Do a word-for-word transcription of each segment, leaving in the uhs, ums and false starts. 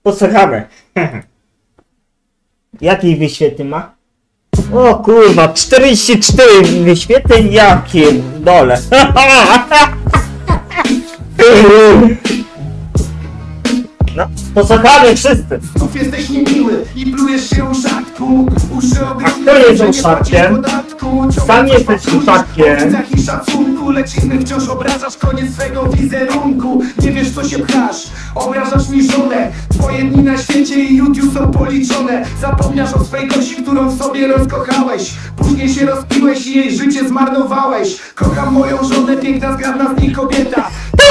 Posłuchamy. Jaki wyświetleń ma? O kurwa, czterdzieści cztery wyświetleń, ja pierdolę. No, posłuchamy wszyscy. Znów jesteś niemiły i plujesz się uszatku. Uszy A kto jest uszatkiem? Sam jesteś uszatkiem. I szacunku, lecz innych wciąż obrażasz koniec swego wizerunku. Nie wiesz co się pchasz, obrażasz mi żonę. Twoje dni na świecie i YouTube są policzone. Zapomniasz o swej gości, którą w sobie rozkochałeś. Później się rozpiłeś i jej życie zmarnowałeś. Kocham moją żonę, piękna, zgrabna z niej kobieta.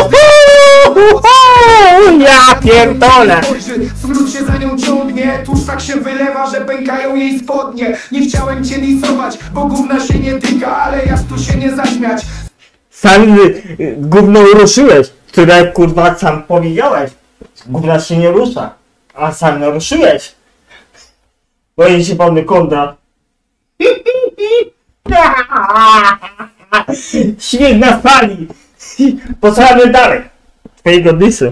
Ja pierdolę! Smród się za nią ciągnie, tłuszcz tak się wylewa, że pękają jej spodnie. Nie chciałem cię lisować, bo gówna się nie tyka, ale jak tu się nie zaśmiać. Sam y, gówno ruszyłeś, które kurwa sam powiedziałeś. Gówna się nie rusza, a sam naruszyłeś. Boję się pan kontra. Śmiech na sali. Posłuchamy dalej twojego dysu.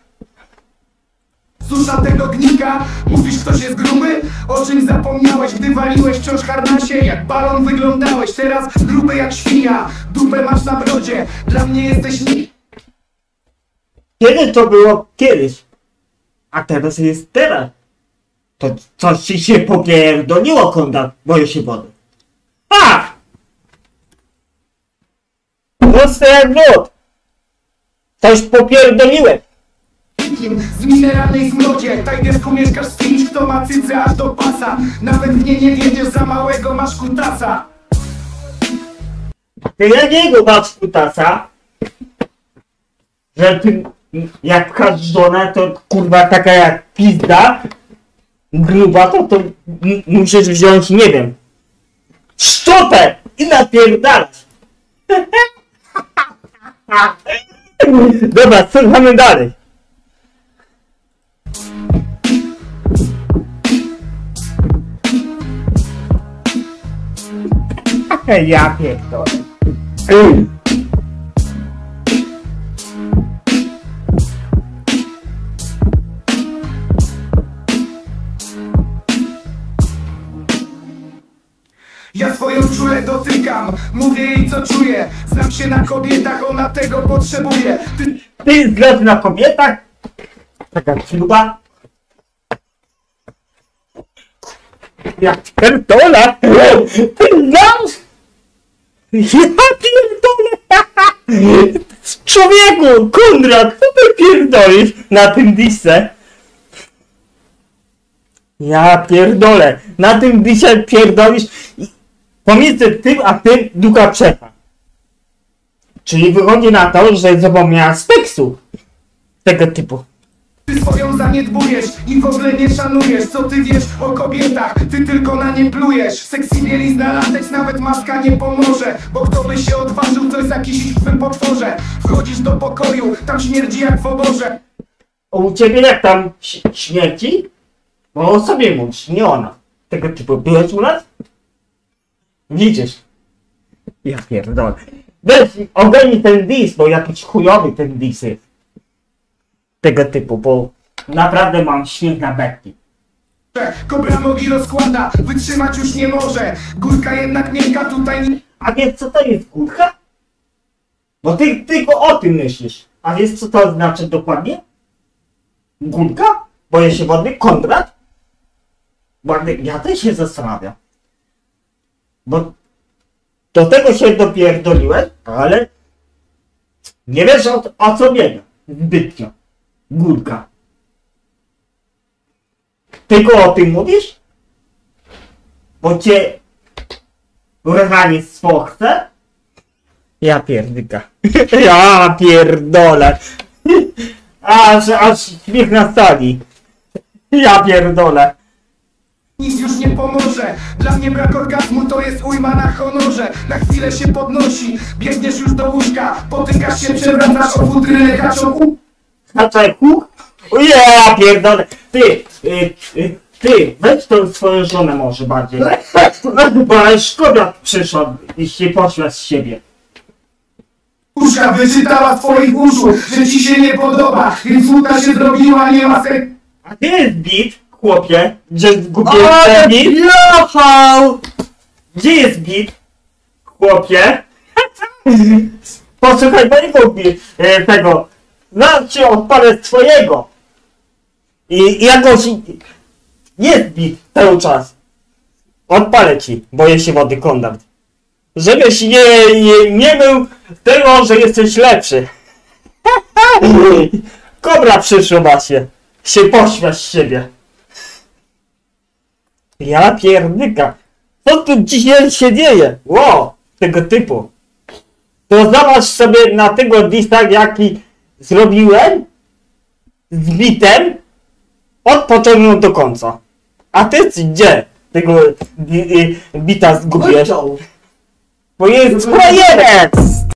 Susza tego gnika, mówisz ktoś jest gruby? O czym zapomniałeś, gdy waliłeś wciąż harnasie? Jak balon wyglądałeś, teraz gruby jak świnia. Dupę masz na brodzie, dla mnie jesteś ni... Kiedy to było kiedyś, a teraz jest teraz. To coś ci się popierdoliło, konda, boję się wody. Ha! Mocno jak wód. Coś popierdoliłem. Z mineralnej smrodzie, Tajdersku mieszkasz z kimś, kto ma cycę aż do pasa. Nawet w nie nie wiedziesz, za małego masz kutasa. Ty jakiego masz kutasa? Że ty jak pchasz żonę, to kurwa taka jak pizda gruba, to to musisz wziąć, nie wiem, szczotę i napierdalać. Dobra, słuchamy dalej. Ja pierdolę. Ja swoją czulę dotykam, mówię jej co czuję. Znam się na kobietach, ona tego potrzebuje. Ty... Ty znasz na kobietach? Taka śluba? Ja pierdolę! Ty znasz? Ja pierdolę! Człowieku, Konrad, co ty pierdolisz na tym disce? Ja pierdolę, na tym disce pierdolisz i pomiędzy tym a tym długa przepa. Czyli wychodzi na to, że zapomniała speksu tego typu. Ty swoją zaniedbujesz i w ogóle nie szanujesz. Co ty wiesz o kobietach? Ty tylko na nie plujesz. Seksy bielizna, lateks, nawet maska nie pomoże. Bo kto by się odważył coś zakisić w twym potworze? Wchodzisz do pokoju, tam śmierdzi jak w oborze. U ciebie jak tam śmierci? Bo o sobie mówisz, nie ona. Tego typu, byłeś u nas? Widzisz? Ja pierdolę. Weź, ogarnij ten dis, bo jakiś chujowy ten dis jest. Tego typu, bo naprawdę mam śmiech na bekki. Kobra nogi rozkłada, wytrzymać już nie może. Górka jednak miękka tutaj nie... A wiesz co to jest górka? Bo ty tylko o tym myślisz. A wiesz co to znaczy dokładnie? Górka? Boję się wody? Konrad? Bo ja też się zastanawiam. Bo do tego się dopierdoliłem, ale nie wiesz o, o co biega. Zbytnio. Górka. Tylko o tym mówisz? Bo cię urwanie swą chce? Ja pierdyka. Ja pierdolę. Aż, aż śmiech na sali. Ja pierdolę. Nic już nie pomoże. Dla mnie brak orgazmu to jest ujma na honorze. Na chwilę się podnosi, biegniesz już do łóżka. Potykasz się, przewracasz o futrynę kaczą. Na czeku? Ja pierdolę. Ty, y, y, ty, weź tą swoją żonę może bardziej. Bo szkoda przyszła i się poszła z siebie. Uszka wyczytała twoich uszu, że ci się nie podoba, więc słuta się zrobiła, nie ma sek... A gdzie jest bit, chłopie? Gdzie zgubiłem Ale ten bit? wjechał! Gdzie jest bit, chłopie? Posłuchaj mojego bi- e, tego. Zaraz ci odpalę swojego. I ja go... Jest bit cały czas. Odpalę ci, boję się wody Konrad. Żebyś nie, nie, nie był tego, że jesteś lepszy. Kobra przyszła masie. Się pośmiać z siebie. Ja pierdyka. Co tu dzisiaj się dzieje? Ło, tego typu. To zobacz sobie na tego disa, jaki zrobiłem z bitem od początku do końca. A ty gdzie tego bita zgubiłeś? Wyciął. Bo jest frajerec!